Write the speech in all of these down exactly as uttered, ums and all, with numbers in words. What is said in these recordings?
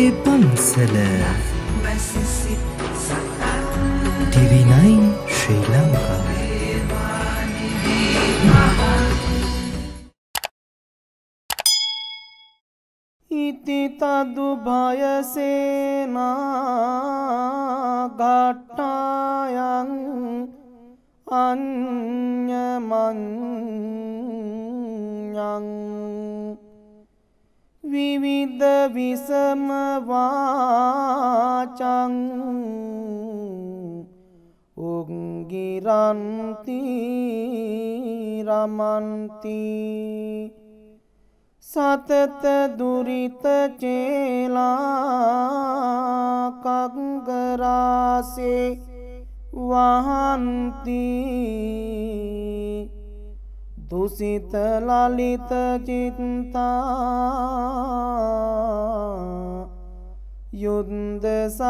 අපේ පන්සල ටීවී නයින් ශ්‍රී ලංකා. ඉති තදු භයසේනා ඝට්ටායන් අඤ්ඤමඤ්ඤං විවිධ විසම වාචං උංගිරන්ති රමන්ති සතත දුරිත චේලා කංගරාසේ වහන්ති දුසිත ලලිත චිත්තා යුද්ධ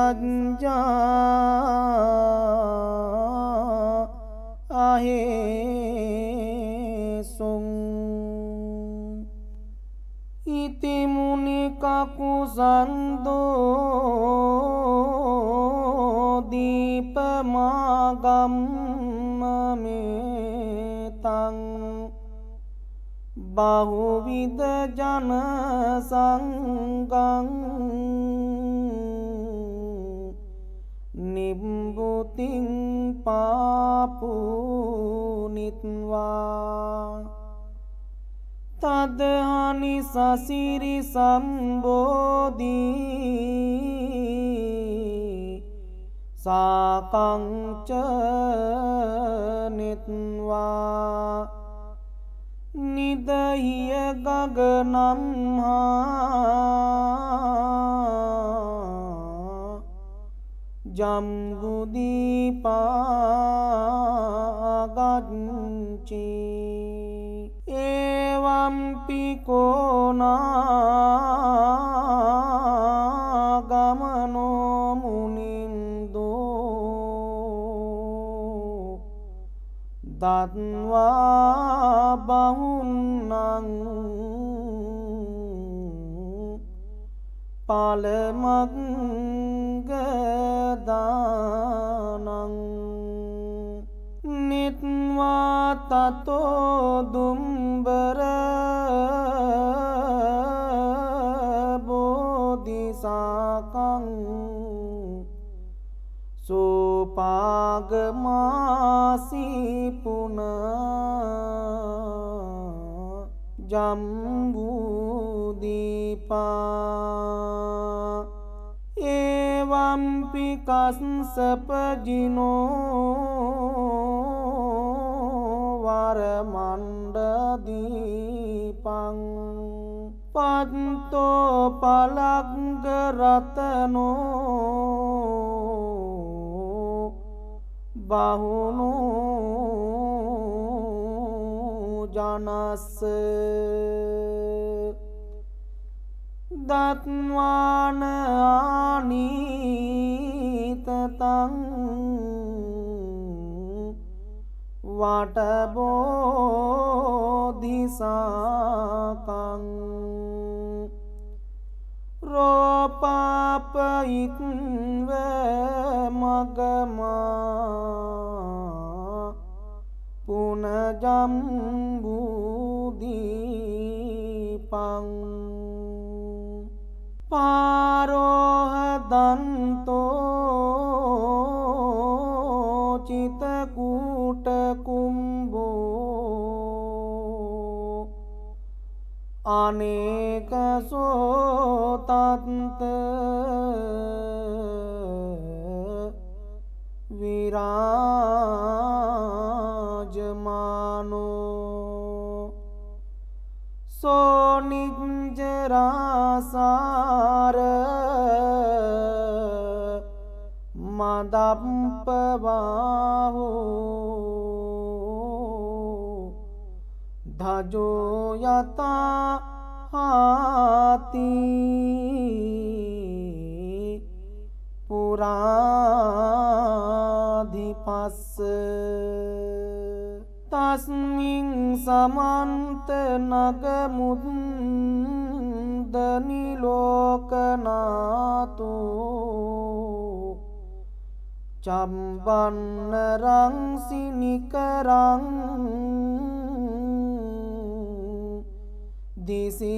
සජ්ජා අහේසුං ඉති මුනි කකුසන්දෝ දීපමාගම්මමේතං බහුවිද ජන සංගං නිබ්බුතින් පාපුනිත්වා තදහනි සසිරි සම්බෝධී සාකංච නිත්වා නිදහිය ගගනම්හා ජම්බුදීපාගච්චි ඒවම්පිකෝනා ගමනෝ මුනින්දෝ දත්වා බහුන්නං පලමග්ගදානං නිත්වා තතෝ දුම්බර බෝධිසාකං සෝපාගමාසී පුන ජම්බුදීපා ඒවම්පි කස්සපජිනෝ වරමණ්ඩදීපං පත්තෝ පලග්ග රතනෝ බහුනෝ ජනස්ස දත්වාන ආනීතතං වටබෝධිසාකං රෝපාපයිත්ව මගමා පුනජම්බුදීපං පාරෝහදන්තෝ චිතකූට කුම්බෝ අනේක සෝතන්ත විරාජමානෝ සෝනිජ්ජරාසාර මදප්පවාහෝ ධජෝ යතා හාති පුරාධිපස්ස තස්මින් සමන්ත නගමුද්ද නිලෝකනාතු චම්බන්න රංසිනිකරං දිසි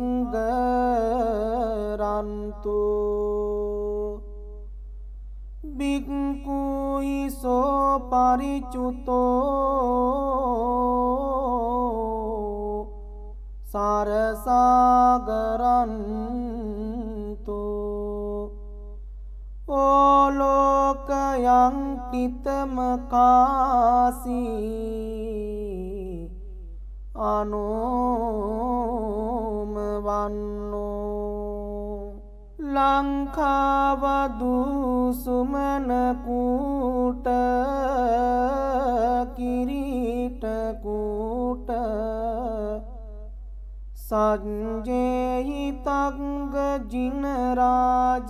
පග්ගරන්තු බික්කුයිසෝ පරිචුතෝ සරසාගරන්තු ඕලෝකයං කිතමකාසී අනෝම වන්නෝ ලංකාවදු සුමනකූට කිරීටකූට සංජේහි තංග ජිනරාජ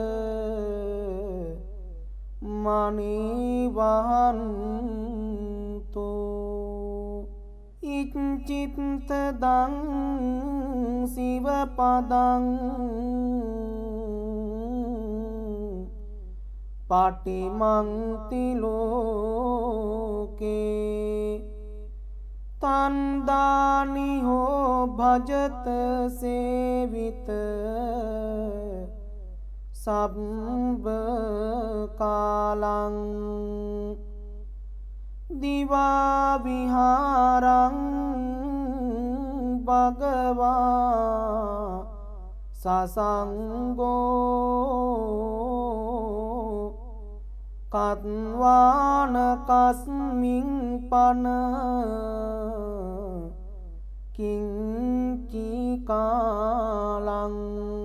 මනිවහන්තු ඉච්චිත්තදං සිවපදං පටිමන්තිලෝකේ තන්දානිහෝ භජත සේවිත සබ්බ කාලං දිවා විහාරං භගවා සසංගෝ කත්වාන කස්මින් පන කිංචි කාලං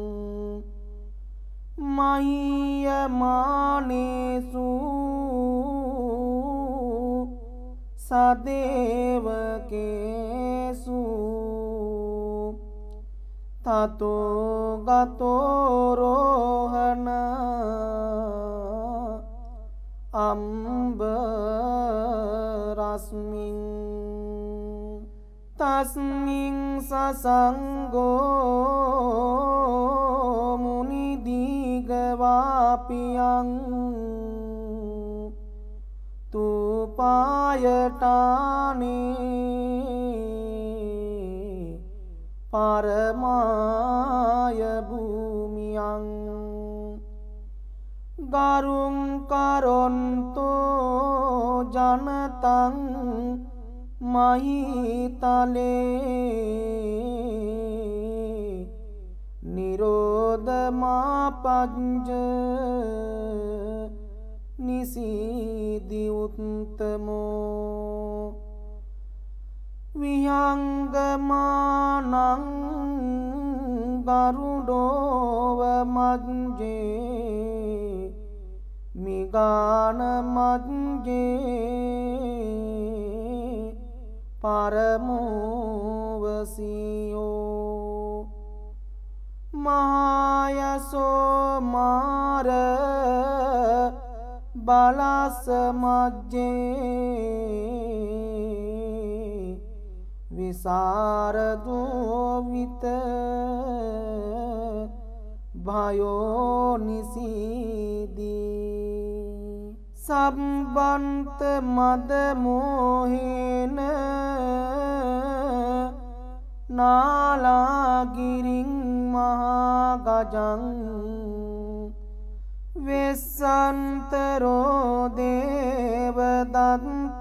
මහියමානේසු සදේවකේසු තතෝ ගතෝරෝහන අම්බ රස්මින් තස්මින් සසංගෝ මුනිදීගවාපියං තුපායටානේ පරමාය භූමියං ගරුං කරොන්තෝ ජනතං මහිතලේ නිරෝධමාපංජ නිසීදි උත්තමෝ විහංගමානං ගරුඩෝව මජ්ජේ මිගාන මජ්ජේ පරමෝවසියෝ මහායසෝ මාර බලස මජ්ජේ විසරදෝවිත භයෝ නිසීදී සම්බන්ත මද මෝහේන නාලාගිරින් මහා ගජං වෙස්සන්තරෝ දේවදත්ත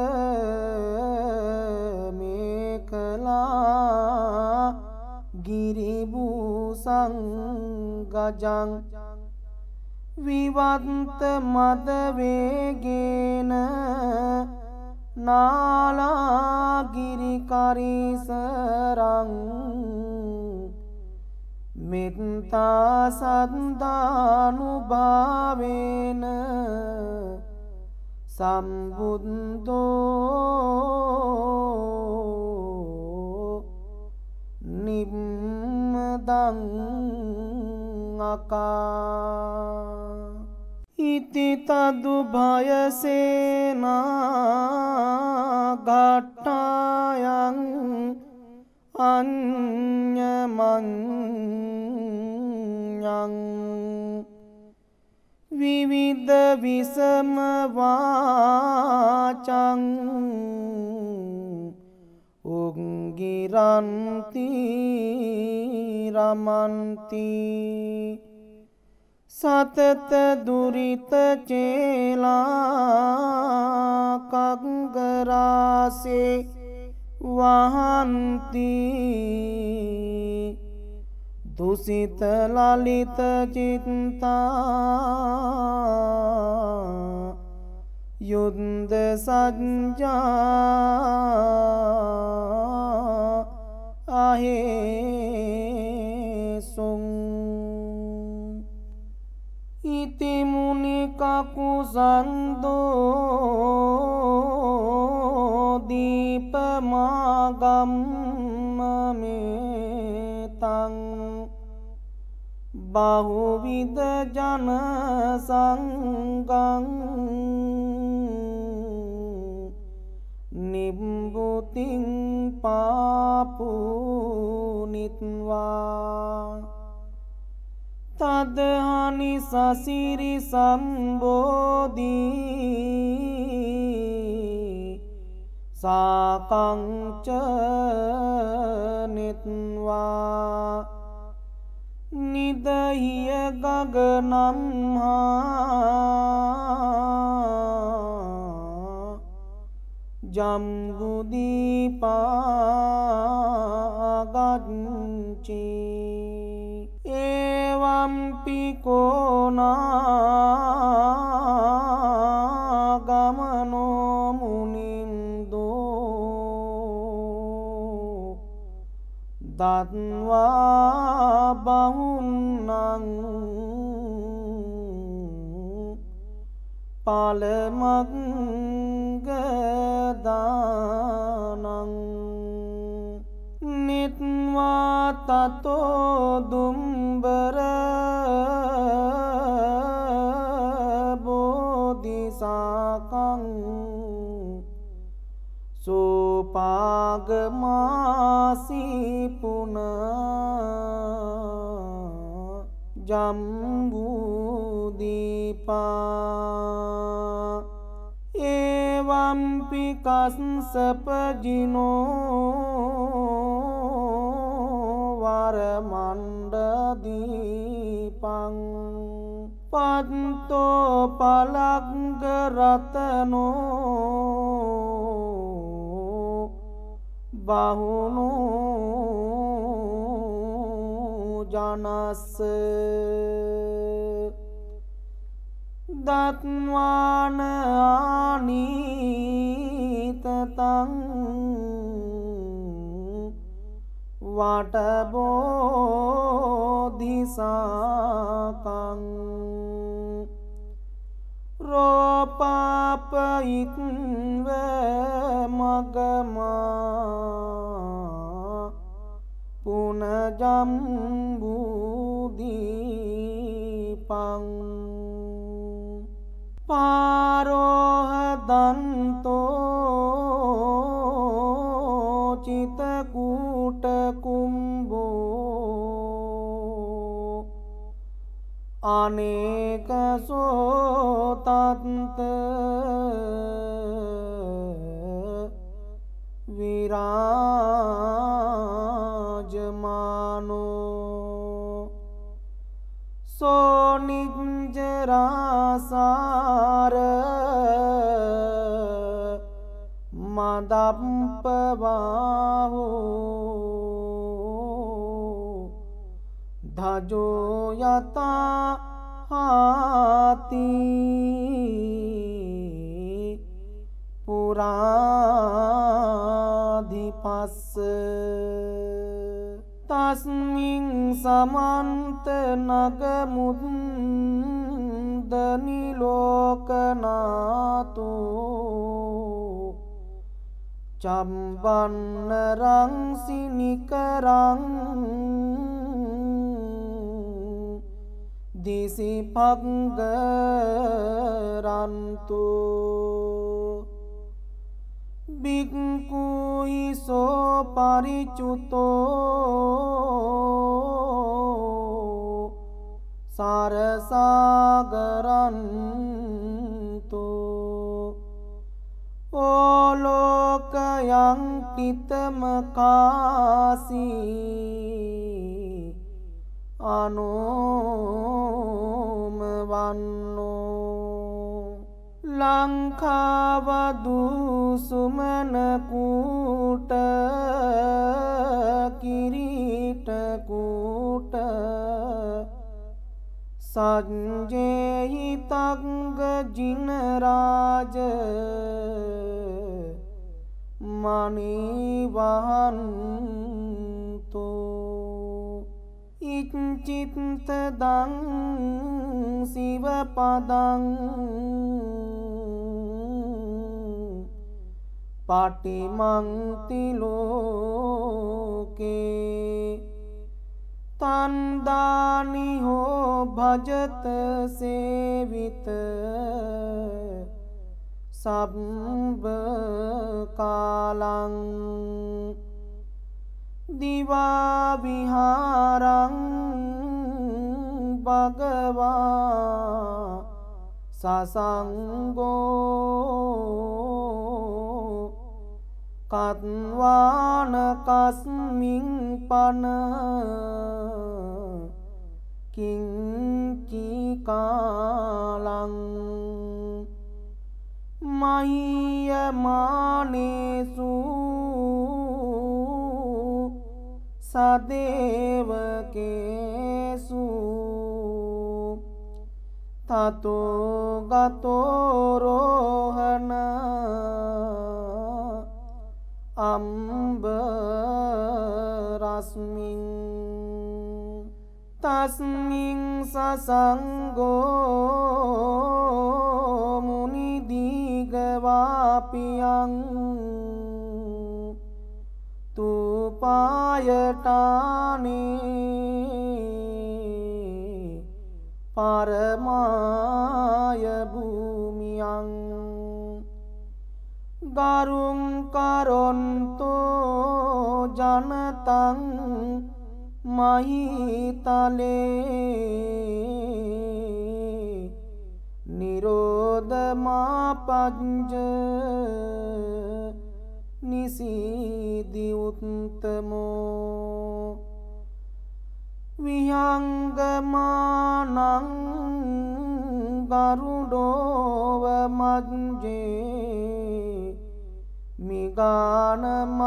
මේකලා ගිරිබූසං ගජං විවන්ත මද වේගේන නාලාගිරි කරිසරං මෙත්තා සද්දානුභාවේන සම්බුද්ධෝ නිම්මදං අකා ඉති තදු භයසේනා ඝට්ටායන් අඤ්ඤමඤ්ඤං විවිධ විසම වාචං උංගිරන්ති රමන්ති සතත දුරිත චේලා කංගරාසේ වහන්ති දුසිත ලලිත චිත්තා යුද්ධ සජ්ජා අහේසුං ඉති මුනි කකුසන්දෝ දීපමාගම්මමේතං බහුවිද ජන සංගං නිබ්බුතින් පාපුනිත්වා තදහනි සසිරි සම්බෝධී සාකංච නිත්වා නිදහිය ගගනම්හා ජම්බුදීපාගච්චි ඒවම්පිකෝනාගමනෝ මුනින්දෝ දත්වා බහුන්නං පලමග්ගදානං නිත්වා තතෝ දුම්බර බෝධිසාකං සෝපාගමාසී පුන ජම්බුදීපා ඒවම්පි කස්සපජිනෝ වරමණ්ඩදීපං පත්තෝ පලග්ග රතනෝ බහුනෝ ජනස්ස දත්වාන ආනීතතං වටබෝධිසාකං රෝපාපයිත්ව මගමා පුනජම්බුදීපං පාරෝහදන්තෝ චිතකූටකුම්බෝ අනේකසෝතත්ත විරාජමානෝ සෝනිජ්ජරාසාර මදප්පවාහෝ ධජෝ යතා හාති පුරාධිපස්ස තස්මින් සමන්ත නගමුද්දනිලෝකනාතු චම්බන්නරං සිනිකරං දිසිපග්ගරන්තු බික්ඛුහි සෝ පරිචුතෝ සාරසාගරන්තෝ ඕලෝකයන් කිතම කාසී අනෝම වන්නෝ ලංකාව දුසුමන කූට කිරීට කූට සංජේහි තංග ජින රාජ මනිවහන්තෝ ඉච්චිත්ත දං සිව පදං පටිමන්ති ලෝකේ තන්දානි හෝ භජත සේවිත සබ්බ කාලං දිවා විහාරං භගවා සසංගෝ කත්වාන කස්මින් පන කිංචි කාලං මහියමානේසු සදේවකේසු තතෝ ගතෝ රෝහණ අම්බ රස්මින් තස්මින් සසංගෝ මුනි දීගවාපියං තුපායටානේ පරමාය භූමියං ගරුං කරොන්තෝ ජනතං මහිතලේ නිරෝධමාපංජ නිසීදි උත්තමෝ විහංගමානං ගරුඩෝව මජ්ජේ මිගාන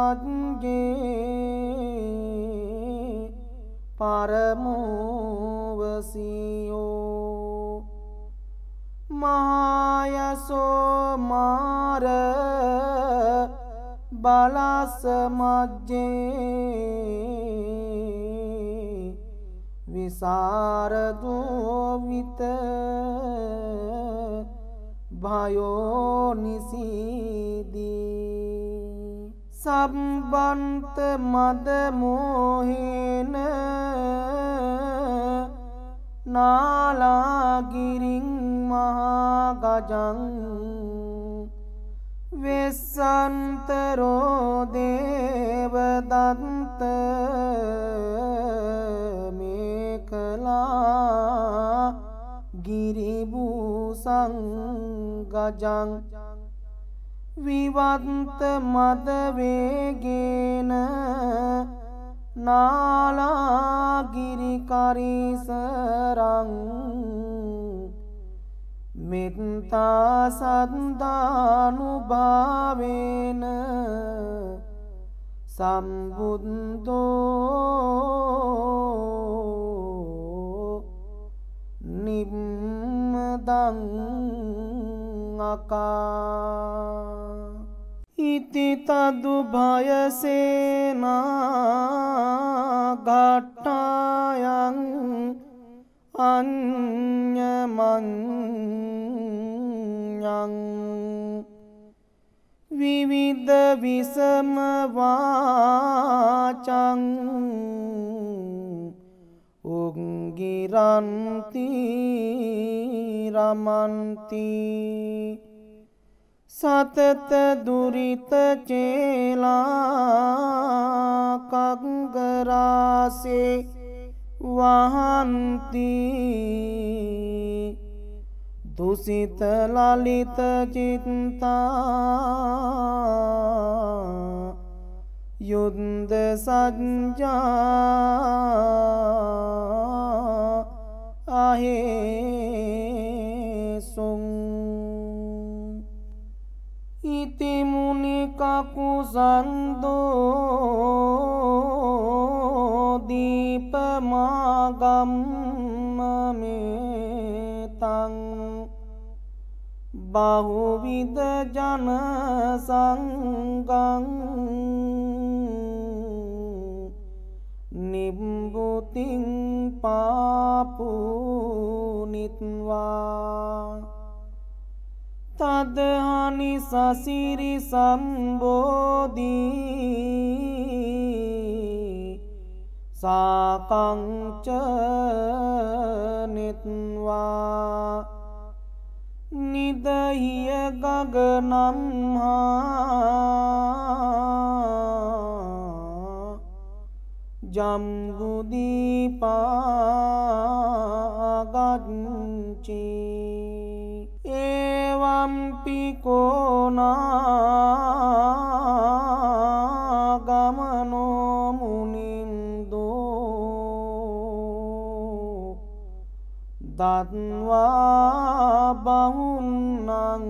මජ්ජේ පරමෝවසියෝ මහායසෝ මාර බලස මජ්ජේ විසරදෝ විත භයෝ නිසීදී සම්බන්ත මද මොහේන නාලාගිරින් මහා ගජං වෙස්සන්තරෝ දේවදත්ත මේකලා ගිරිභූසං ගජං විවත්ත මද වේගේන නාලාගිරි කරිසරං මෙත්තා සද්දානුභාවේන සම්බුද්ධෝ නිම්මදං අකා ඉති තදු භයසේනා ඝට්ටායන් අඤ්ඤමඤ්ඤං විවිධ විසම වාචං උංගිරන්ති ติ රමන්ති සතත දුරිත චේලා කංගරාසේ වහන්ති දුසිත ලලිත චිත්තා යුද්ධ සජ්ජා අහේසුං ඉති මුනි කකුසන්දෝ දීපමාගම්ම මේතං බහුවිද ජන සංගං නිම්බුතින් පාපුනිත්වා තදහනි සසිරි සම්බෝධී සාකංච නිත්වා නිදහිය ගගනම්හා ජම්බුදීපාගච්චි ඒවම්පිකෝනාගමනෝ මුනින්දෝ දත්වා බහුන්නං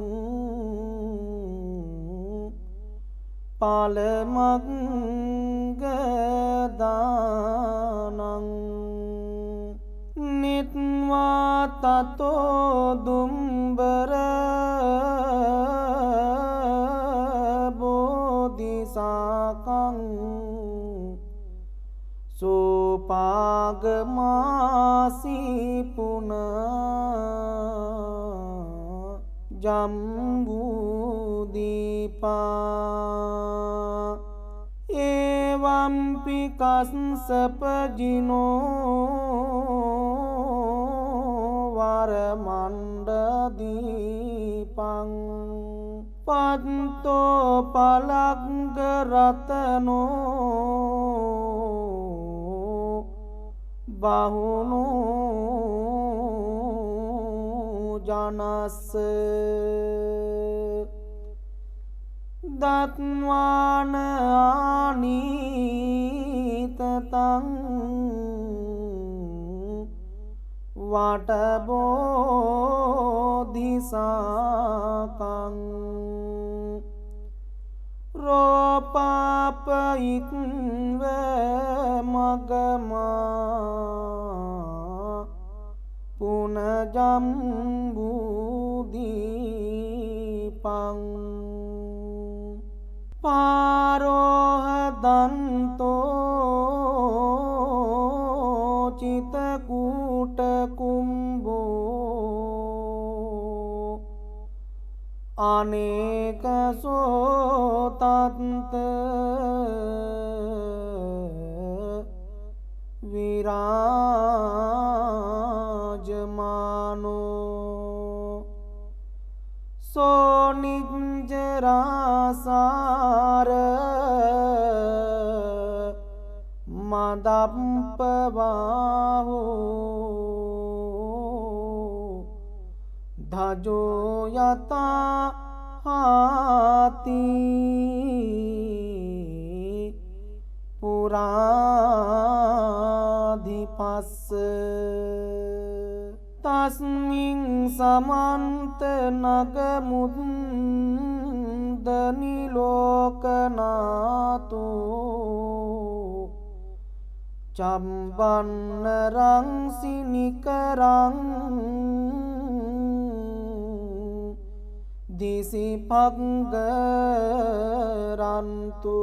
පලමග්ගදානං නිත්වා තතෝ දුම්බර බෝධිසාකං සෝපාගමාසී පුන ජම්බුදීපා ඒවම්පි කස්සපජිනෝ වරමණ්ඩදීපං පත්තෝ පලග්ග රතනෝ බහුනෝ ජනස්ස දත්වාන ආනීතතං වටබෝධිසාකං රෝපාපයිත්ව මගමා පුනජම්බුදීපං පාරෝහදන්තෝ චිතකූට කුම්බෝ අනේක සෝතත්ත විරාජමානෝ සෝනිජ්ජරාසාර මදප්පවාහෝ ධජෝ යතා හාති පුරාධිපස්ස තස්මින් සමන්ත නගමුද්දනිලෝකනාතු චම්බන්නරං සිනිකරං දිසිපග්ගරන්තු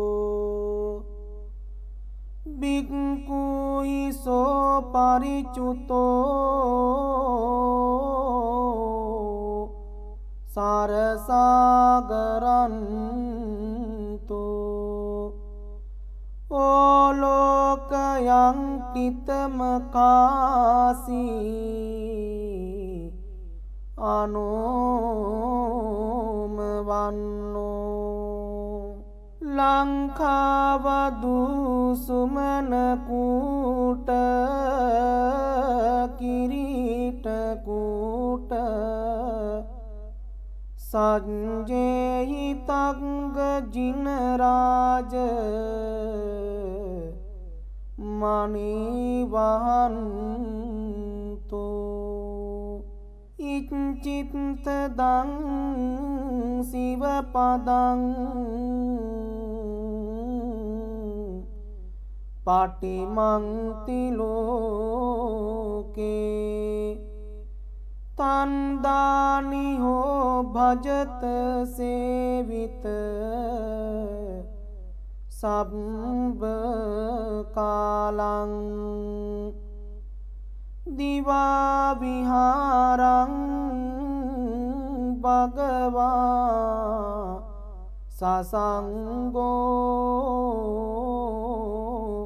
බික්කුයිසෝ පරිචුතෝ සරසාගරන්තු ඕලෝකයන් තිතමකාසී අනෝම වන්නෝ ලංකාවදු සුමනකුට කිරීටකුට සංජේහි තංග ජිනරාජ මනිවහන්තු ඉච්චිත්තදං සිවපදං පටිමන්ති ලෝකේ තන්දානි හෝ භජත සේවිත සබ්බ කාලං දිවා විහාරං භගවා සසංගෝ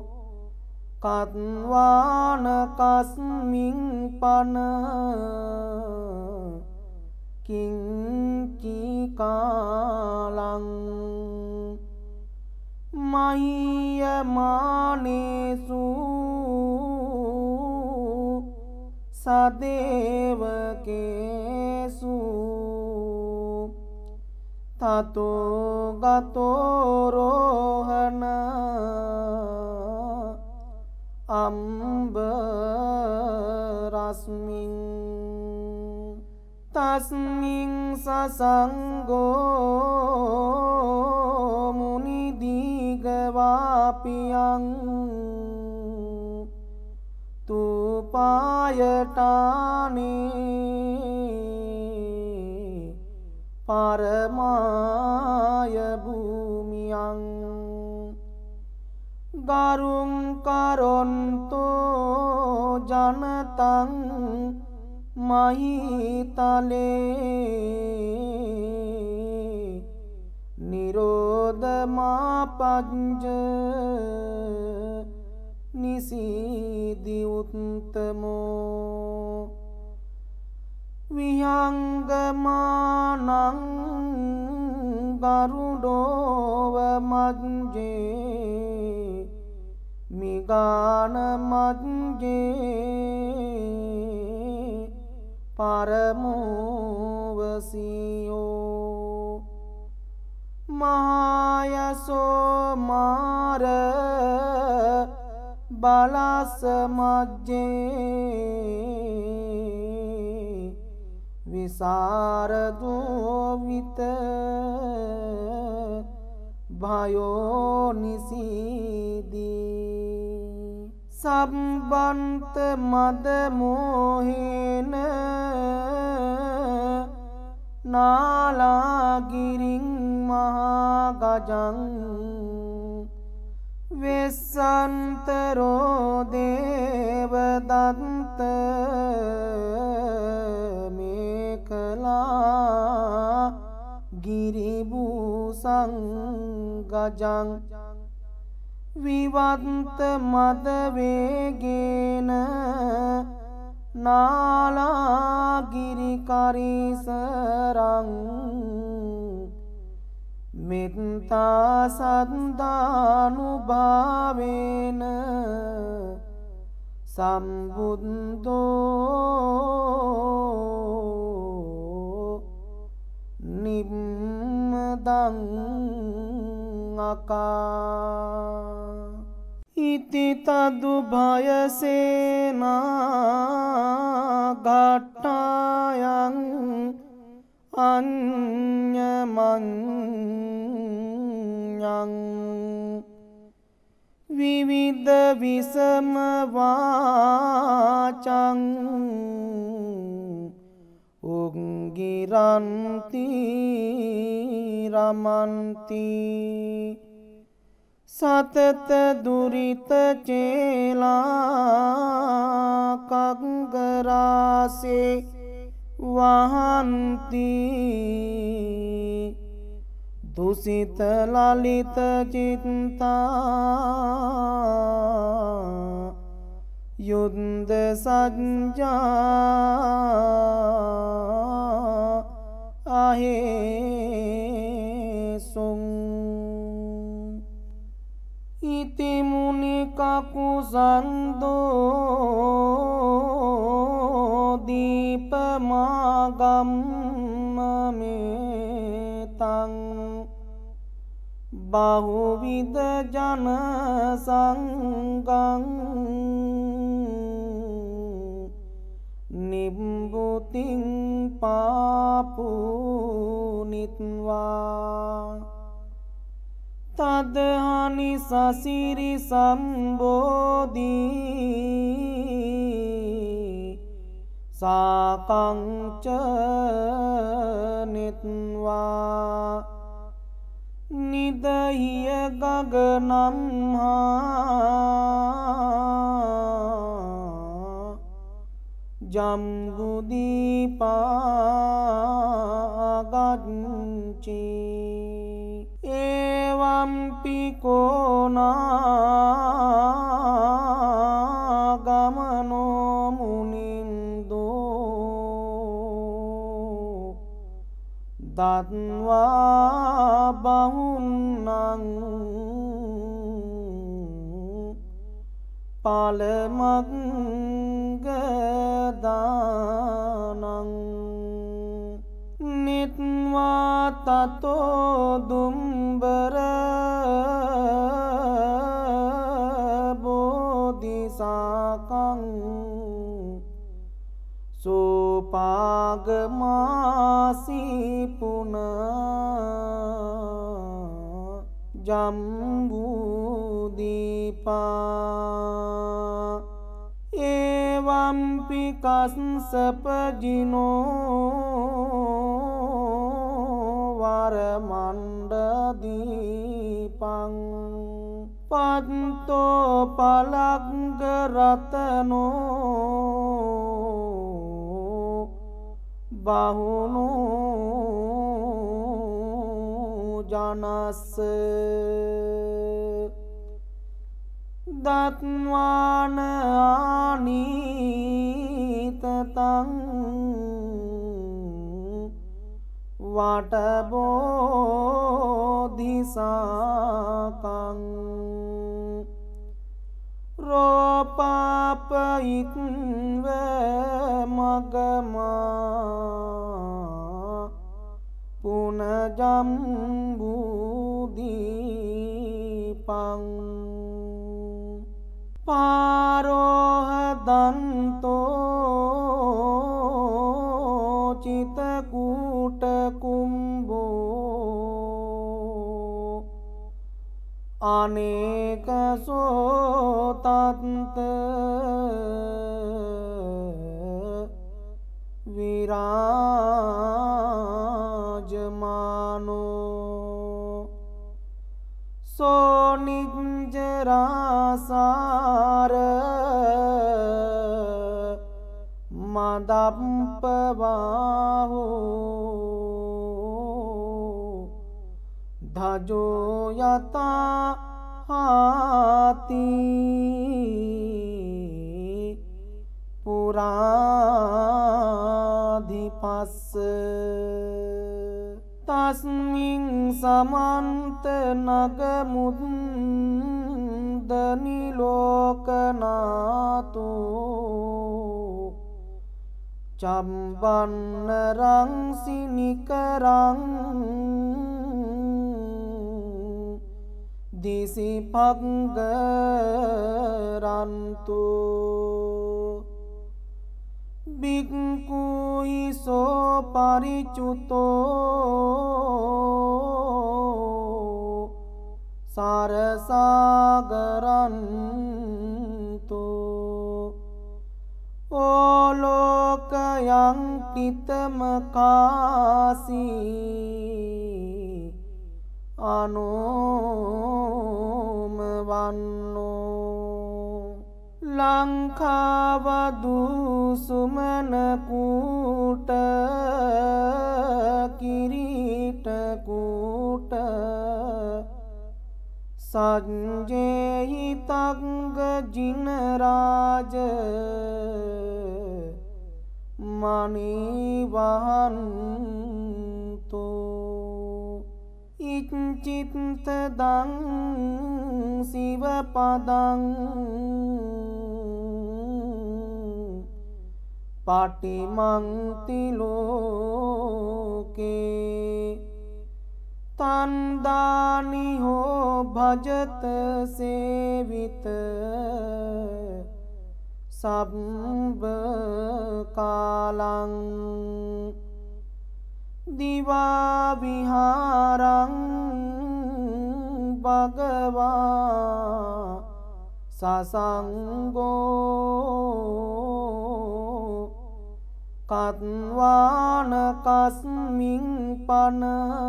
කත්වාන කස්මින් පන කිංචි කාලං මහියමානේසු සදේවකේසු තතෝ ගතෝ රෝහණ අම්බ රස්මින් තස්මින් සසංගෝ මුනි දීගවාපියං තුපායටානේ පරමාය භූමියං ගරුං කරොන්තෝ ජනතං මහිතලේ නිරෝධමාපංජ නිසීදි උත්තමෝ විහංගමානං ගරුඩෝව මජ්ජේ මිගාන මජ්ජේ පරමෝවසියෝ මහායසෝ මාර බලස මජ්ජේ විසරදෝවිත භයෝ නිසීදී සම්බන්ත මද මොහේන නාලාගිරින් මහා ගජං වෙස්සන්තරෝ දේවදත්ත මේකලා ගිරිබූසං ගජං විවත්ත මද වේගේන නාලාගිරි කරිසරං මෙත්තා සද්දානුභාවේන සම්බුද්ධෝ නිම්මදං අකා ඉති තදු භයසේනා ගට්ටායන් අඤ්ඤමඤ්ඤං විවිධ විසම වාචං උංගිරන්ති රමන්ති සතත දුරිත චේලා කග්ගරාසේ වහන්ති දුසිත ලලිත චිත්තා युद्ध सज्जा आहे सुं इति मुनि काकुसंदो दीपमागम मेतं बहुविध जन संगं निम्बुतिं पापुनित्वा तदहानि ससिरि संबोधि साकं च नित्वा निदह्य गगनं जम्बुदीपागञ्चि एवं पिको नागमनो मुनिन्दो दत्वा बहुन्नं पालमग्गदानं नित्वा ततो दुम्बर बोधिसाकं सोपागमासि पुनः जम्बूदीपा एवंपि कश्यपजिनो वरमण्डदीपं पन्तो पलग्रतनो बहुनो जनस् दत्वान आनीततं वटबोधिसाकं रोपापयित्वा मगमा पुनजम्बूदीपं पारोहदन्तो चितकूटकुम्भो अनेकसो तन्त विराजमानो सो निजरासार मदम्पबाहो धजो यता हाती पुराधिपस् तस्मिन् समन्त नगमुदनिलोकनातो चम्बन्नरं सिनिकरं दिशि भङ्गरन्तो बिक्कुहि सो परिच्युतो सारसागरन्तो ओ लोकयङ्कितमकासी अनोमवन्नो लङ्कावधू सुमनकूट किरीटकूट සංජේහි තංග ජින රාජ මනිවහන්තු ඉච්චිත්ත දං සිව පදං පටිමන්ති ලෝකේ තන්දානි හෝ භජත සේවිත සබ්බ කාලං දිවා විහාරං භගවා සසංගෝ කත්වාන කස්මින් පන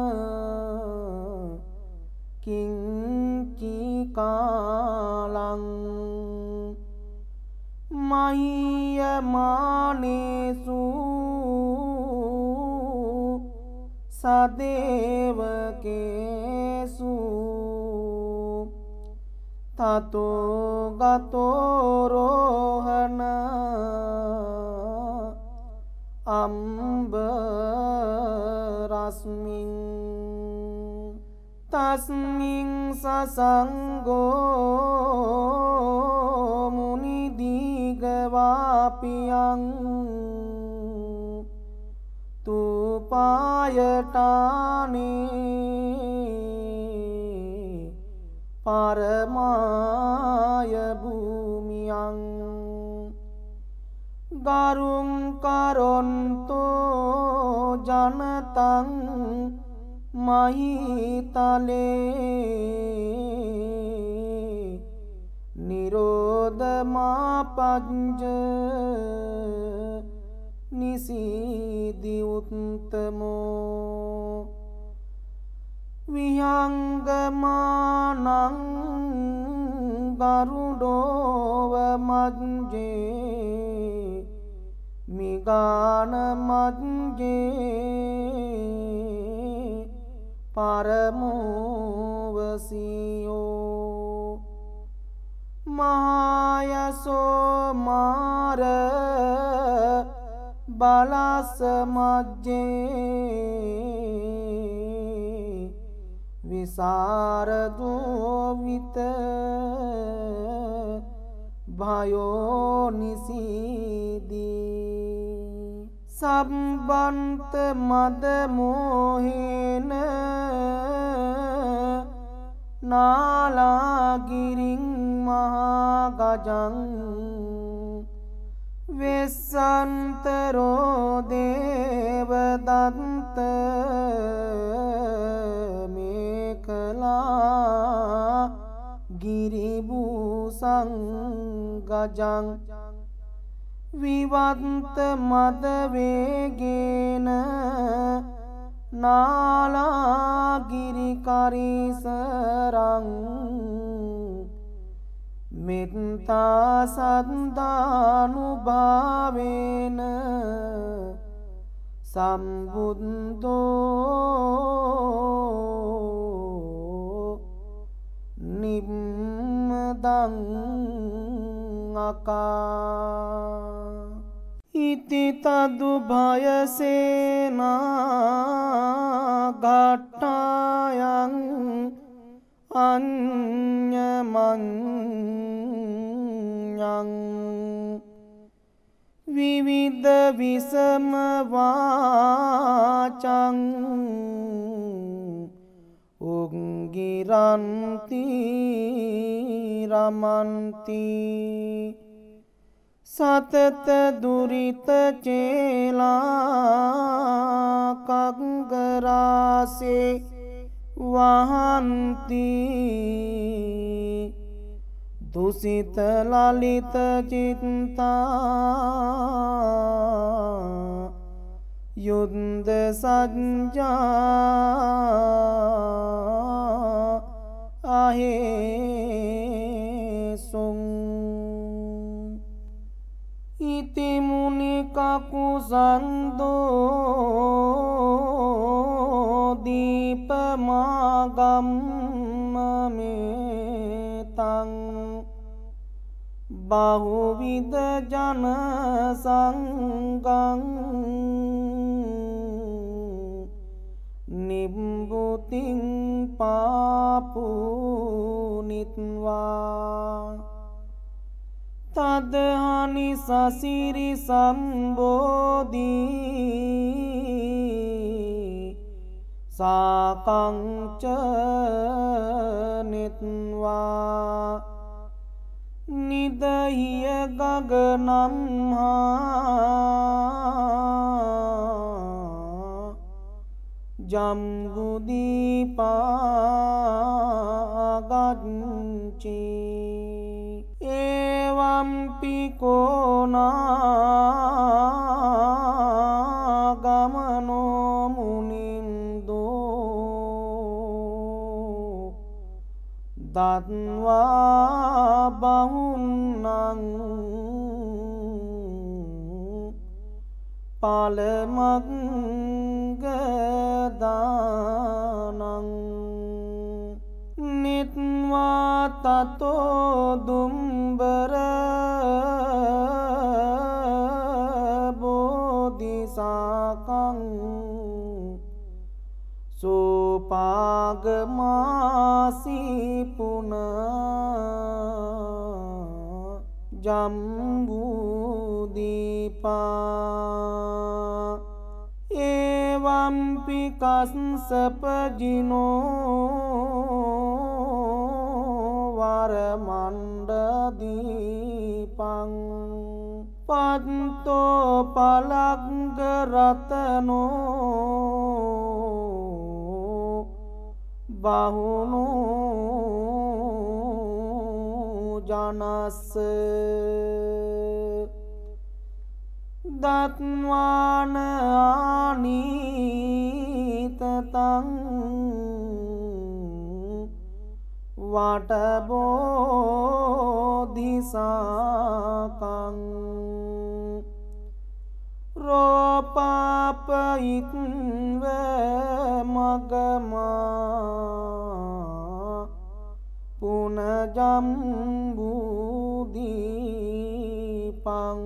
කිංචි කාලං මහියමානේසු සදේවකේසු තතෝ ගතෝ රෝහණ අම්බ රස්මින් තස්මින් සසංගෝ මුනි දීගවාපියං තුපායටානේ පරමාය භූමියං ගරුං කරොන්තෝ ජනතං මහිතලේ නිරෝධමාපංජ නිසීදි උත්තමෝ විහංගමානං ගරුඩෝව මජ්ජේ මිගාන මජ්ජේ පරමෝවසියෝ මහායසෝ මාර බලස මජ්ජේ විසරදෝවිත භයෝ නිසීදී සම්බන්ත මද මෝහේන නාලාගිරින් මහා ගජං වෙස්සන්තරෝ දේවදත්ත මේකලා ගිරිභූසං ගජං විවත්ත මද වේගේන නාලාගිරි කරිසරං මෙත්තා සද්දානුභාවේන සම්බුද්ධෝ නිම්මදං අකා ඉති තදු භයසේනා ගට්ටායන් අඤ්ඤමඤ්ඤං විවිධ විසම වාචං උංගිරන්ති රමන්ති සතත දුරිත චේලා කංගරාසේ වහන්ති දුසිත ලලිත චිත්තා යුද්ධ සජ්ජා අහේසුං ඉති මුනි කකුසන්දෝ දීපමාගම්ම මේ බහුවිධ ජන සංගං නිබ්බුතින් පාපුනිත්වා තදහනි සසිරි සම්බෝධී සාකංච නිත්වා නිදහිය ගගනම් හා ජම්බුදීපාගච්චි ඒවම්පි කෝනාගමනෝ මුනින්දෝ දත්වා බහුන්නං පලමග්ගදානං නිත්වා තතෝ දුම්බර බෝධිසාකං සෝපාගමාසී පුන ජම්බුදීපා ඒවම්පි කස්සපජිනෝ වරමණ්ඩදීපං පත්තෝ පලග්ග රතනෝ බහුනෝ ජනස්ස දත්වාන ආනීතතං වටබෝධිසාකං රෝපාපයිත්ව මගමා පුනජම්බුදීපං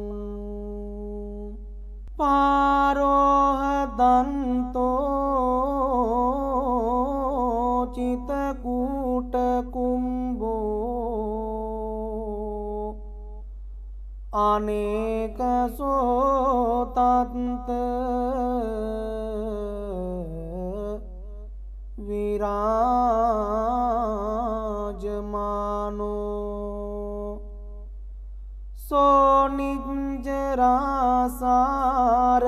පාරෝහදන්තෝ චිතකූටකුම්බෝ අනේකසෝතත්ත විරාජමානෝ සෝනිජ්ජරාසාර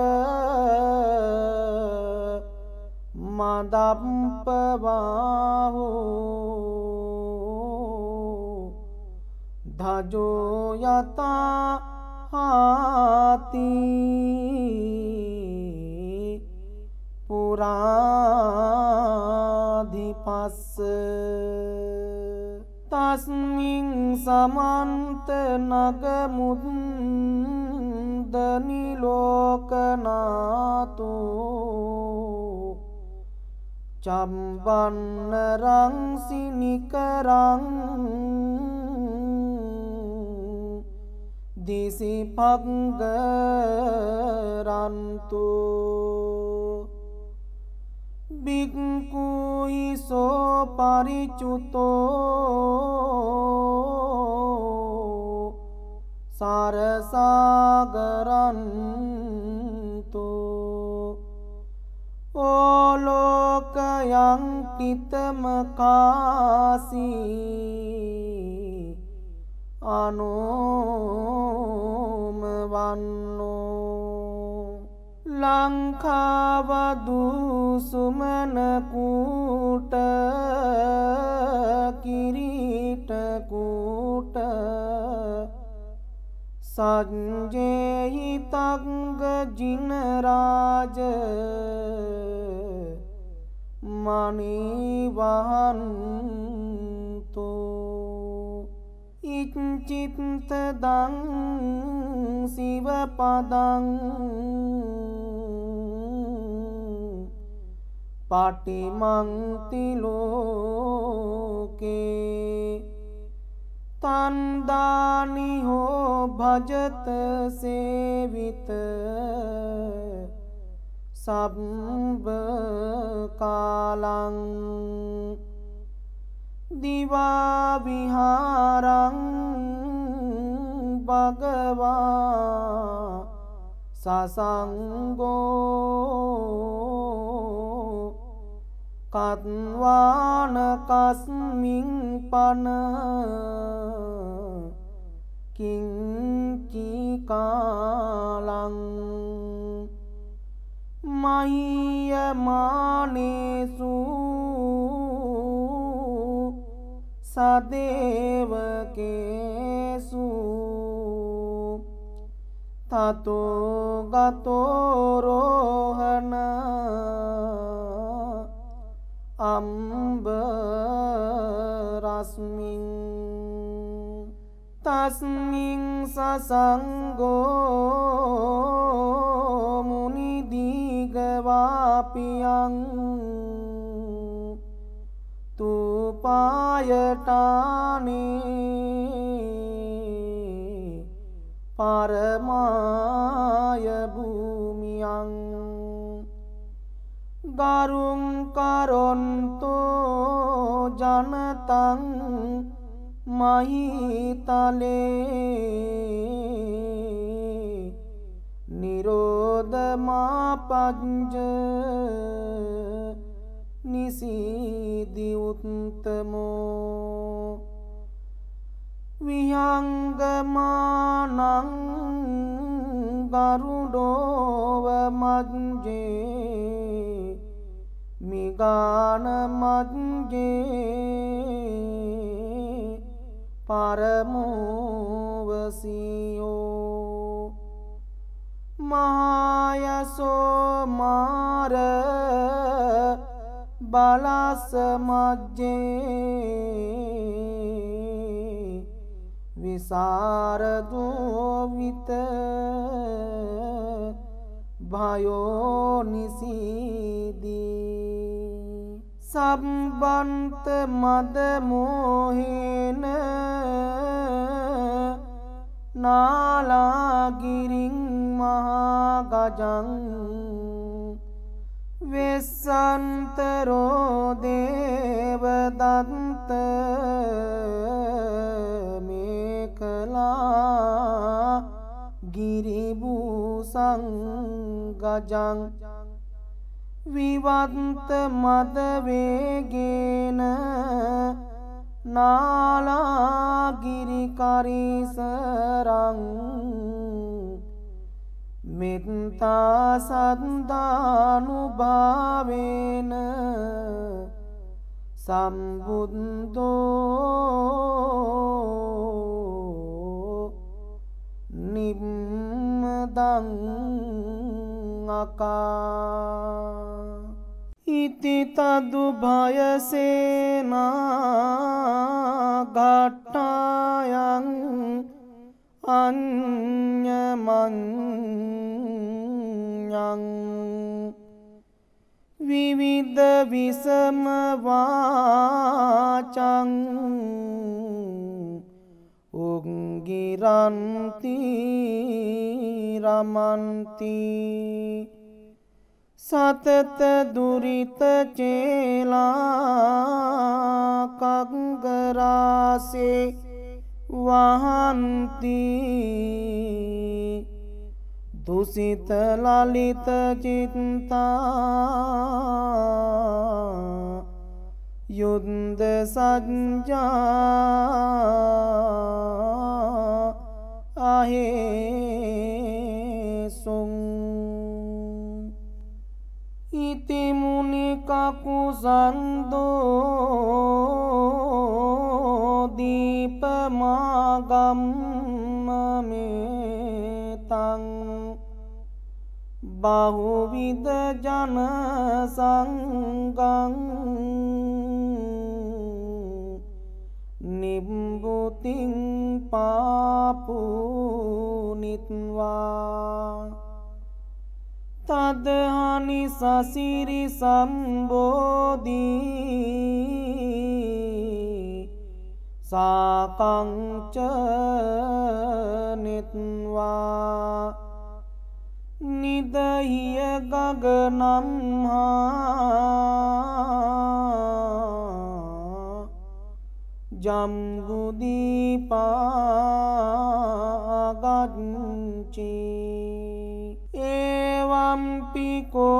මදප්පවාහෝ ධජෝ යතා හාති පුරාධිපස්ස තස්මින් සමන්ත නගමුද්දනිලෝකනාතු චම්බන්න රංසිනිකරං දිසිපග්ගරන්තු බික්කුයිසෝ පරිචුතෝ සරසාගරන්තු ඕලෝකයං කිතමකාසී අනෝම වන්නෝ ලංකාවදු සුමනකූට කිරීටකූට සංජේහිතංග ජිනරාජ මනිවහන්තු ඉච්චිත්තදං සිවපදං පටිමන්ති ලෝකේ तंदानी हो भजत सेवित सब कालं दिवा विहारं भगवा ससंगो कत्वान कस्मिं पन किंची कालं मह्यमानेषु सदेवकेषु ततो गतो रोहन अम्बरस्मिन् तस्मिन् ससंगो मुनिदिगवाप्यं तु पायटाने परमाय भूम्यां गारुं करोन्तो जनतं महितले निरोधमापञ्च निसीदि उत्तमो विहंगमानं गरुडोवमज्जे मिगानमज्जे परमोवसियो महायसो मार बलसमज्जे विशारदो वित भयो निसीदी संबंत मद मोहेन नालागिरिं महागजं वेसंतरो देवदत्त मेखला गिरिभूषं गजं विवन्त मदवेगेन नालागिरिकरीसरं मित्ता सन्दानुभावेन सम्बुद्धो निम्मदं अका इति तदुभयसेना घट्टायं अन्यमन्यं विविध विषमवाचं उङ्गिरन्ति रमन्ति सतत दुरित चेला कंगरासे वहन्ति दूषित ललित चिंता युद्ध संजा आहे सुं इति मुनिकाकुसंदो दीपमागम्यमेतं बहुविध जन संगं निम्बुतिं पापुनित्वा तदहानि ससिरि संबोधि සාකංච නිත්වා නිදහිය ගගනම් හා ජම්බුදීපාගච්චි ඒවම්පි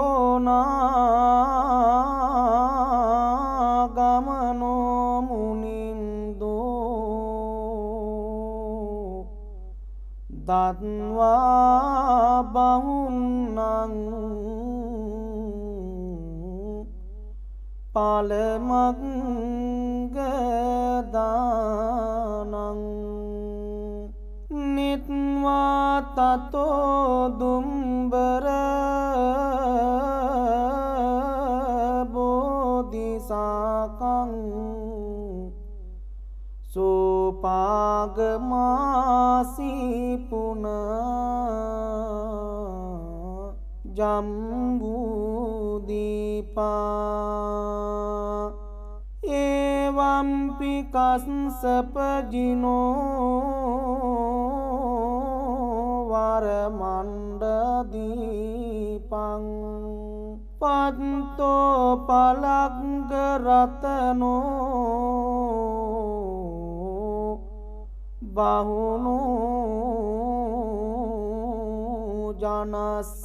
කෝනාගමනෝ මුනින්දෝ දත්වා බහුන්නං පලමග්ගදානං නිත්වා තතෝ දුම්බර බෝධිසාකං සෝපාගමාසී පුන ජම්බුදීපා ඒවම්පි කස්සපජිනෝ වරමණ්ඩදීපං පත්තෝ පලග්ග රතනෝ බහුනෝ ජනස්ස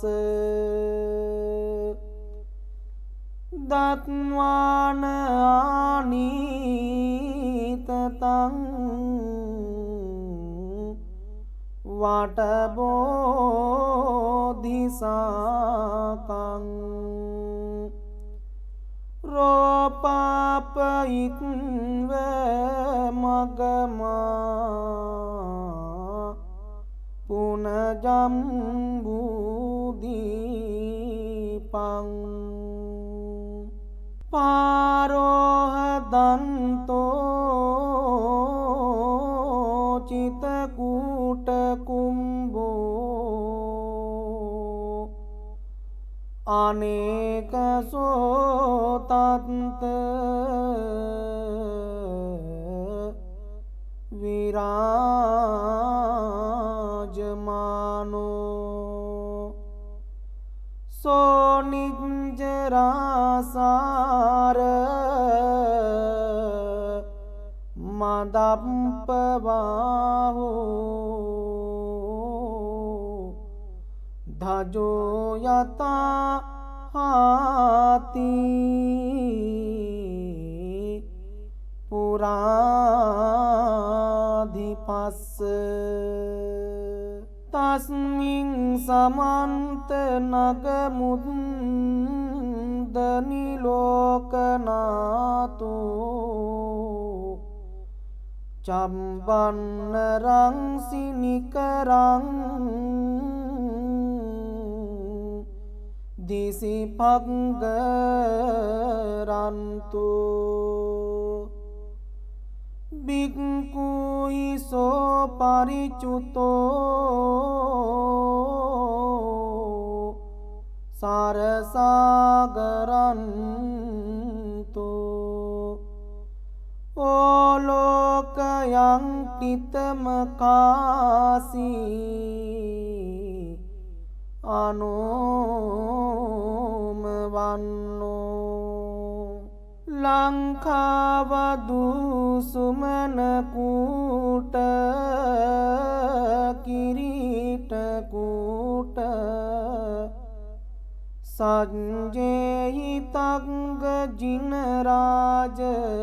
දත්වාන ආනීතතං වටබෝධිසාකං රෝපාපයිත්ව මගමා පුනජම්බුදීපං පාරෝහදන්තෝ චිතකූට කුම්බෝ අනේක සෝතත්ත විරාජමානෝ සෝනිජ්ජරාසාර මදප්පවාහෝ ධජෝ යතා හාති පුරාධිපස්ස තස්මින් සමන්ත නගමුද්දනිලෝකනාතු චම්බන්නරං සිනිකරං දිසිපග්ගරන්තු බික්කුයිසෝ පරිචුතෝ සරසාගරන්තු ඕලෝකයං තිතමකාසී අනෝමවන්නෝ ලංකාවදු සුමනකූට කිරීටකූට සංජේහිතංග ජිනරාජ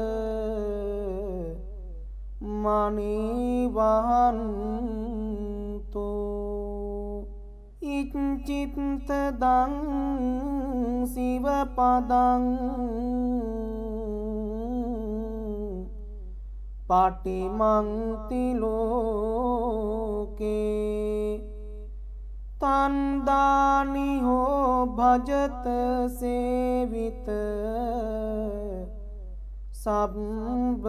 මනිවහන්තු ඉච්චිත්තදං සිවපදං පටිමන්තිලෝකේ තන්දානිහෝ භජත සේවිත සබ්බ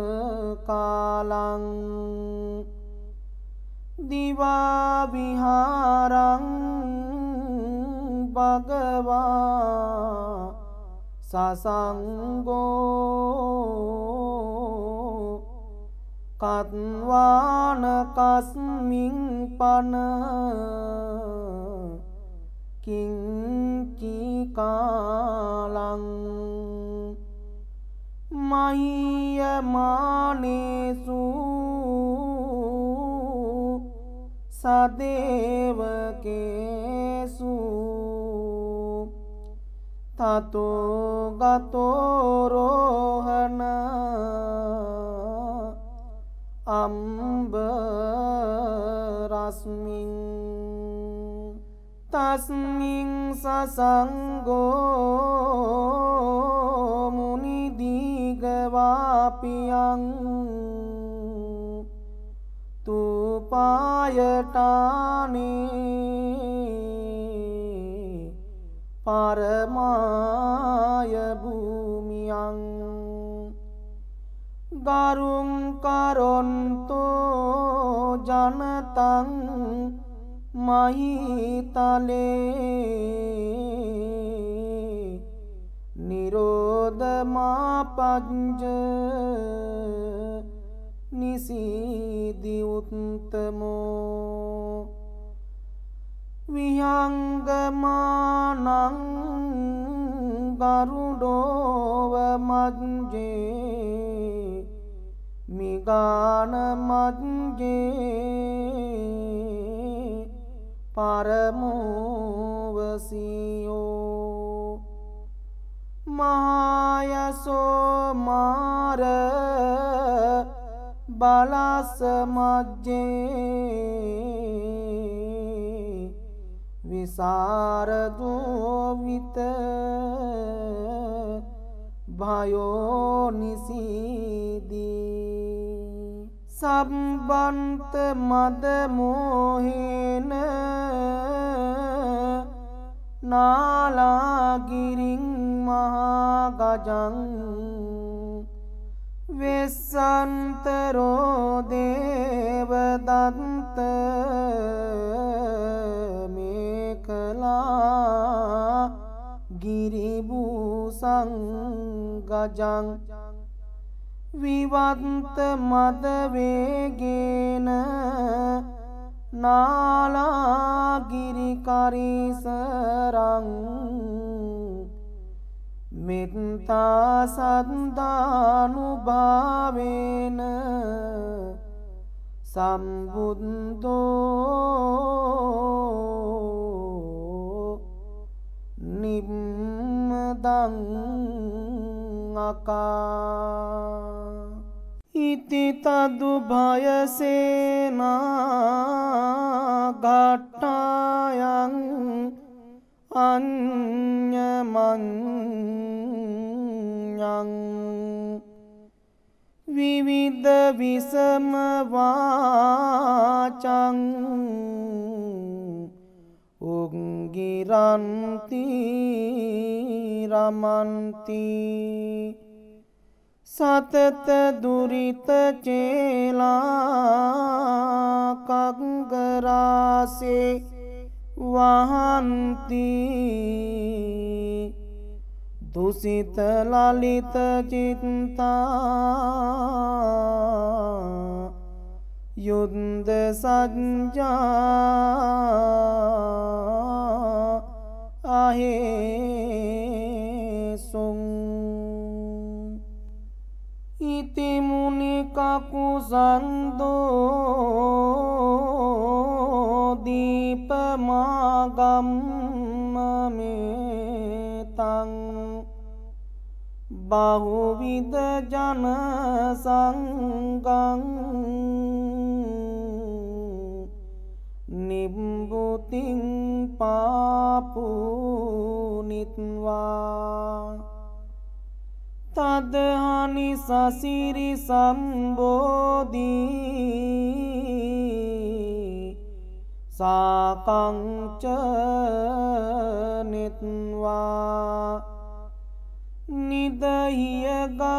කාලං දිවා විහාරං භගවා සසංගෝ කත්වාන කස්මින් පන කිංචි කාලං මහියමානේසු සදේවකේසු තතෝ ගතෝ රෝහණ අම්බ රස්මින් තස්මින් සසංගෝ මුනි දීගවාපියං තුපායටානේ පරමාය භූමියං ගරුං කරොන්තෝ ජනතං මහිතලේ නිරෝධමාපංජ නිසීදි උත්තමෝ විහංගමානං ගරුඩෝව මජ්ජේ මිගාන මජ්ජේ පරමෝවසියෝ මහායසෝ මාර බලස මජ්ජේ විසරදෝ විත භයෝ නිසීදී සම්බන්ත මද මොහේන නාලාගිරින් මහා ගජං වෙස්සන්තරෝ දේවදත්ත මේකලා ගිරිබූසං ගජං විවත්ත මද වේගේන නාලාගිරි කරිසරං මෙත්තා සද්දානුභාවේන සම්බුද්ධෝ නිම්මදං අකා ඉති තදු භයසේනා ගට්ටායන් අඤ්ඤමඤ්ඤං විවිධ විසම වාචං උංගිරන්ති රමන්ති සතත දුරිත චේලා කග්ගරාසේ වහන්ති දුසිත ලලිත චිත්තා යුද්ධ සජ්ජා අහේසුං ඉති මුනි කකුසන්දෝ දීපමාගම්ම මේතං බහුවිද ජන සංගං නිබ්බුතින් පාපුනිත්වා තදහනි සසිරි සම්බෝධී සාකංච නිත්වා නිදහිය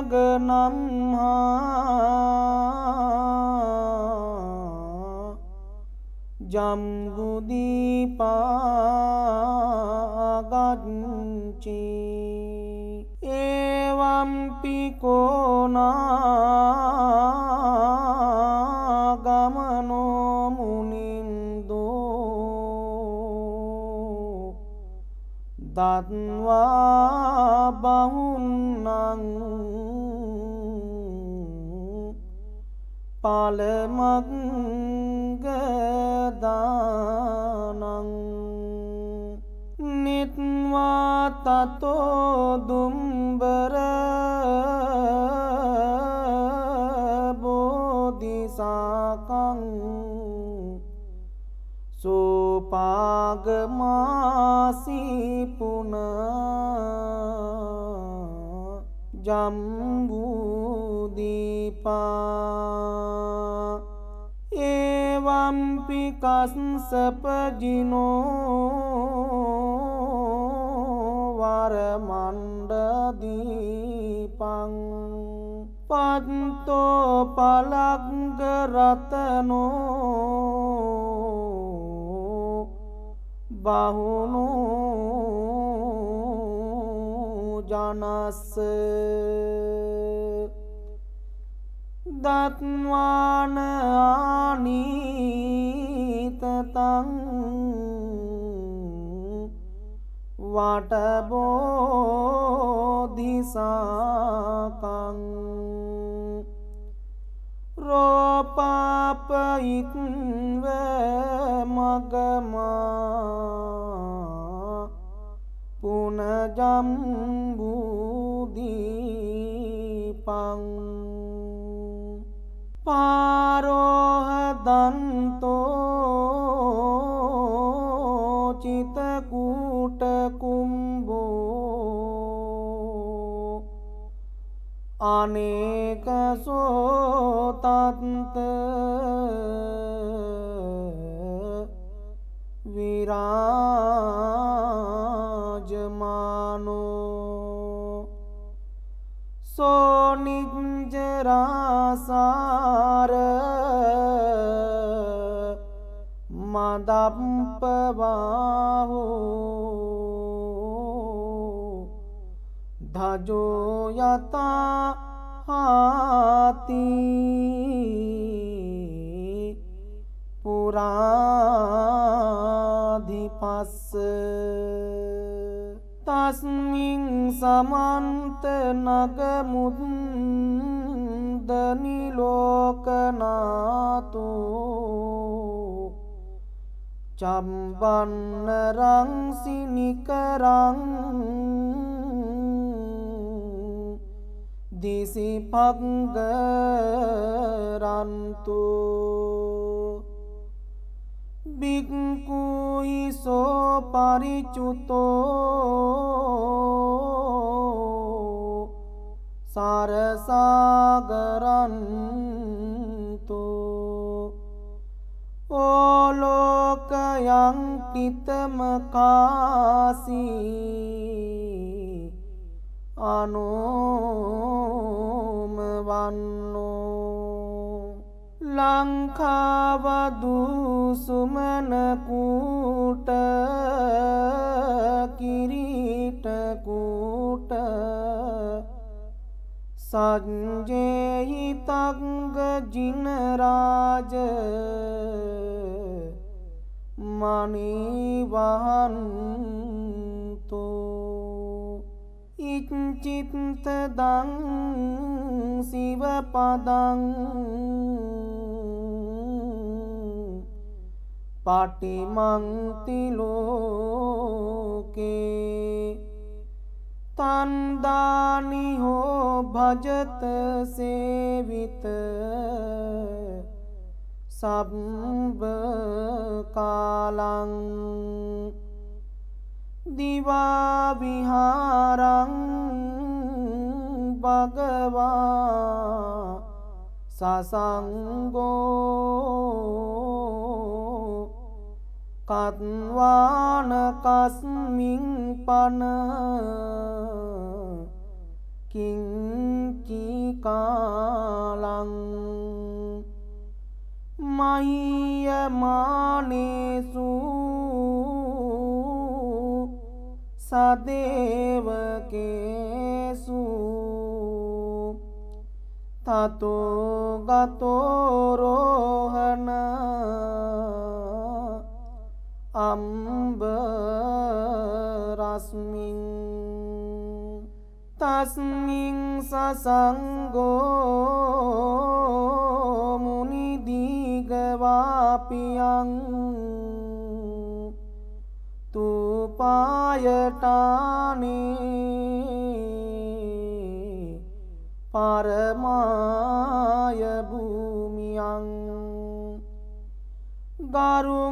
ගගනම්හා ජම්බුදීපාගච්චි එවම්පි කෝනා දත්වා බහුන්නං පලමග්ග දානං නිත්වා තතෝ දුම්බර බෝධිසාකං සෝපාගමාසී පුන ජම්බුදීපා එවම්පි කස්සපජිනෝ වරමණ්ඩදීපං පත්තෝ පලග්ග රතනෝ බහුනෝ ජනස්ස දත්වාන ආනීතතං වටබෝධිසාකං රෝපාපයිත්ව මගමා පුනජම්බුදීපං පාරෝහදන්තෝ චිතකූට කුම්බෝ අනේකසෝතත්ත විරාජමානෝ සෝනිජ්ජරාසාර මදප්පවාහෝ ධජෝ යතා හාති පුරාධිපස්ස තස්මින් සමන්ත නගමුද්දනිලෝකනාතු චම්බන්නරං සිනිකරං දිසිපග්ගරන්තු බික්කුයිසෝ පරිචුතෝ සරසාගරන්තු ඕලෝකයං කිතමකාසී අනෝමවන්නෝ ලංකාවදු සුමනකූට කිරීටකූට සංජේහිතංග ජිනරාජ මනිවහන්තු ඉච්චිත්තදං සිවපදං පටිමන්තිලෝකේ තන්දානිහෝ භජත සේවිත සබ්බ කාලං දිවා විහාරං භගවා සසංගෝ කත්වාන කස්මින් පන කිංචි කාලං මහියමානේසු සදේවකේසු තතෝ ගතෝ රෝහණ අම්බරං තස්මින් තස්මින් සසංගෝ මුනි දීගවාපියං තුපායටානේ පරමාය භූමියං ගරුං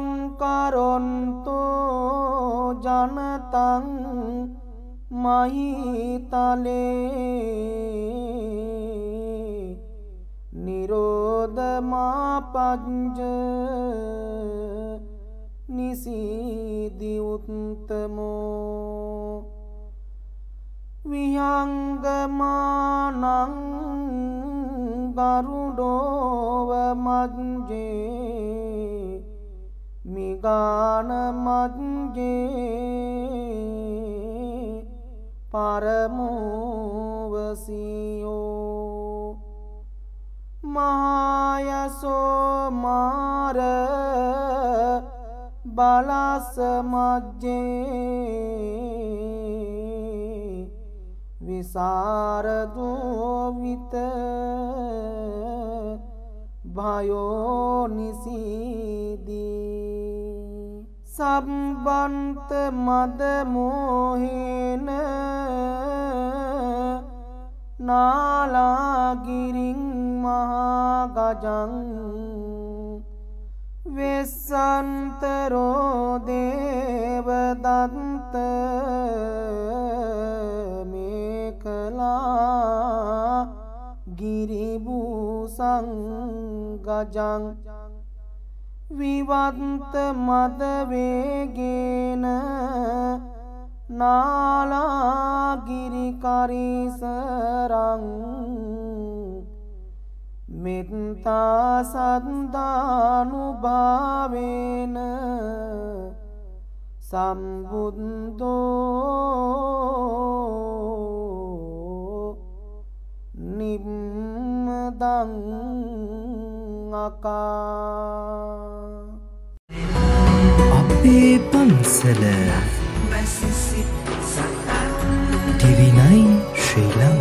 කරොන්තෝ ජනතං මහිතලේ නිරෝධමාපංජ නිසීදි උත්තමෝ විහංගමානං ගරුඩෝව මජ්ජේ මිගාන මජ්ජේ පරමෝවසියෝ මහායසෝ මාර බලස මජ්ජේ විසරදෝ විත භයෝ නිසීදී සම්බන්ත මද මොහේන නාලාගිරින් මහා ගජං වෙස්සන්තරෝ දේවදත්ත මේකලා ගිරිභූසං ගජං විවත්ත මද වේගේන නාලාගිරි කරිසරං මෙත්තා සද්දානුභාවේන සම්බුද්ධෝ නිම්මදං අකා අපේ පන්සල ටෙලි නයින් ශ්‍රී ලංකා